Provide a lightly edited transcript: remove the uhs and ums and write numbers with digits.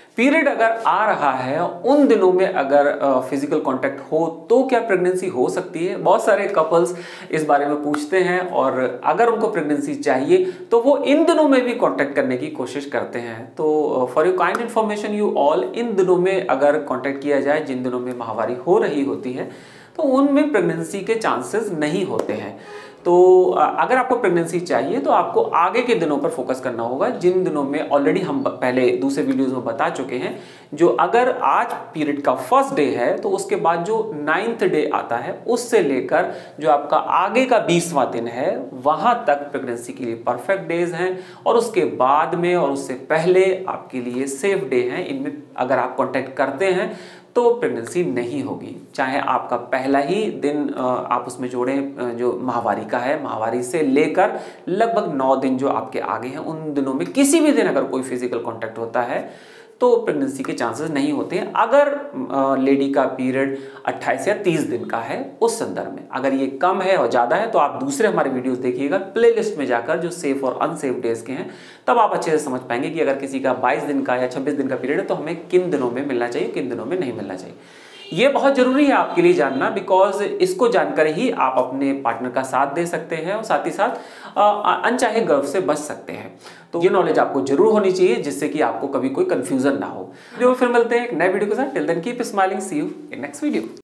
Period अगर आ रहा है उन दिनों में अगर फिजिकल कांटेक्ट हो तो क्या प्रेगनेंसी हो सकती है? बहुत सारे कपल्स इस बारे में पूछते हैं और अगर उनको प्रेगनेंसी चाहिए तो वो इन दिनों में भी कांटेक्ट करने की कोशिश करते हैं। तो for you kind information you all, इन दिनों में अगर कांटेक्ट किया जाए जिन दिनों में माहवारी हो रही होती है तो उनमें प्रेगनेंसी के चांसेस नहीं होते हैं। तो अगर आपको प्रेगनेंसी चाहिए तो आपको आगे के दिनों पर फोकस करना होगा, जिन दिनों में ऑलरेडी हम पहले दूसरे वीडियोस में बता चुके हैं। जो अगर आज पीरियड का फर्स्ट डे है तो उसके बाद जो 9th डे आता है उससे लेकर जो आपका आगे का 20वां दिन है वहां तक प्रेगनेंसी के लिए परफेक्ट डेज हैं, और उसके बाद में और उससे पहले आपके लिए सेफ डे हैं। इनमें अगर आप कॉन्टैक्ट करते हैं तो प्रेगनेंसी नहीं होगी। चाहे आपका पहला ही दिन आप उसमें जोड़ें जो माहवारी का है, माहवारी से लेकर लगभग 9 दिन जो आपके आगे हैं उन दिनों में किसी भी दिन अगर कोई फिजिकल कांटेक्ट होता है तो प्रेगनेंसी के चांसेस नहीं होते हैं। अगर लेडी का पीरियड 28 या 30 दिन का है उस संदर्भ में। अगर ये कम है और ज़्यादा है तो आप दूसरे हमारे वीडियोस देखिएगा प्लेलिस्ट में जाकर, जो सेफ और अनसेफ डेज के हैं, तब आप अच्छे से समझ पाएंगे कि अगर किसी का 22 दिन का या 26 दिन का पीरियड है तो हमें किन दिनों में मिलना चाहिए, किन दिनों में नहीं मिलना चाहिए। ये बहुत जरूरी है आपके लिए जानना, बिकॉज इसको जानकर ही आप अपने पार्टनर का साथ दे सकते हैं और साथ ही साथ अनचाहे गर्भ से बच सकते हैं। तो ये नॉलेज आपको जरूर होनी चाहिए जिससे कि आपको कभी कोई कंफ्यूजन ना हो। फिर मिलते हैं एक नए वीडियो के साथ। Till then keep smiling, see you in next video.